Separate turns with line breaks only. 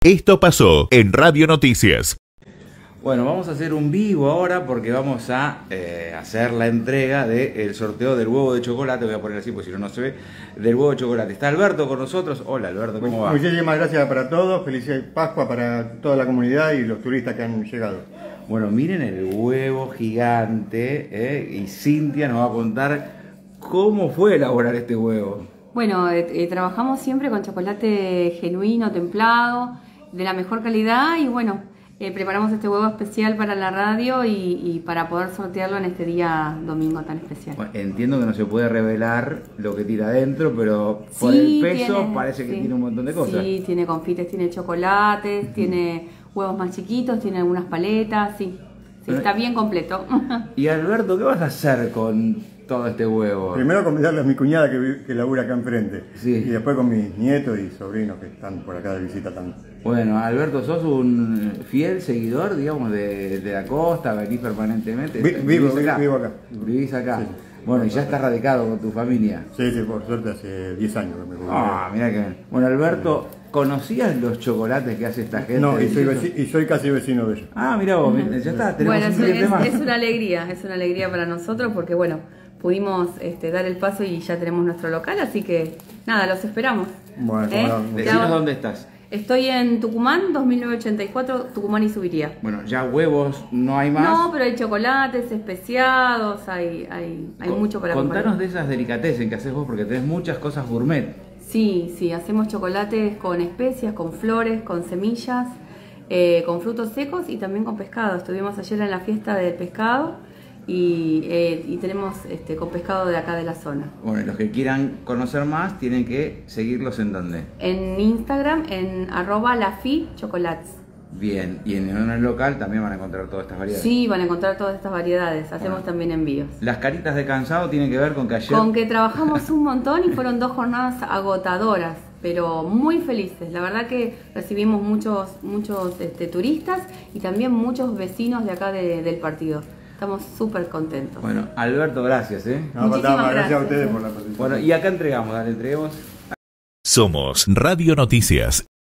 Esto pasó en Radio Noticias.
Bueno, vamos a hacer un vivo ahora porque vamos a hacer la entrega del sorteo del huevo de chocolate. Voy a poner así porque si no, no se ve. Del huevo de chocolate. Está Alberto con nosotros. Hola Alberto, ¿cómo va?
Muchísimas gracias para todos. Feliz Pascua para toda la comunidad y los turistas que han llegado.
Bueno, miren el huevo gigante y Cintia nos va a contar cómo fue elaborar este huevo.
Bueno, trabajamos siempre con chocolate genuino, templado, de la mejor calidad y bueno, preparamos este huevo especial para la radio y para poder sortearlo en este día domingo tan especial.
Bueno, entiendo que no se puede revelar lo que tira adentro, pero por el peso parece que tiene un montón de cosas.
Sí, tiene confites, tiene chocolates, tiene huevos más chiquitos, tiene algunas paletas, sí, está bien completo.
Y Alberto, ¿qué vas a hacer con todo este huevo?
Primero convidarle a mi cuñada que labura acá enfrente.
Sí.
Y después con mis nietos y sobrinos que están por acá de visita también.
Bueno, Alberto, sos un fiel seguidor, digamos, de la costa, venís permanentemente.
Vivo acá.
Vivís acá.
Sí.
Bueno, y ya estás radicado con tu familia.
Sí, por suerte hace 10 años que me jubilé.
Ah, mirá que bien. Bueno, Alberto, ¿conocías los chocolates que hace esta gente?
No, y soy casi vecino de ellos.
Ah, mirá vos, ya está, tenemos
bueno,
un cliente más.
es una alegría para nosotros porque bueno, pudimos dar el paso y ya tenemos nuestro local, así que nada, los esperamos.
Bueno,
Decinos dónde estás.
Estoy en Tucumán, 2984, Tucumán y Subiría.
Bueno, ya huevos no hay más.
No, pero hay chocolates especiados, hay mucho para comprar.
Contanos de esas delicatessen que haces vos, porque tenés muchas cosas gourmet.
Sí, hacemos chocolates con especias, con flores, con semillas, con frutos secos y también con pescado. Estuvimos ayer en la fiesta del pescado y tenemos con pescado de acá de la zona.
Bueno, y los que quieran conocer más tienen que seguirlos ¿en dónde?
En Instagram, en @lafichocolates.
Bien, y en el local también van a encontrar todas estas variedades.
Sí, van a encontrar todas estas variedades. Hacemos también envíos.
Las caritas de cansado tienen que ver con que ayer...
Con que trabajamos un montón y fueron 2 jornadas agotadoras, pero muy felices. La verdad que recibimos muchos turistas y también muchos vecinos de acá del partido. Estamos súper contentos.
Bueno, Alberto, gracias.
Muchísimas
gracias a ustedes por la participación.
Bueno, y acá entreguemos.
Somos Radio Noticias.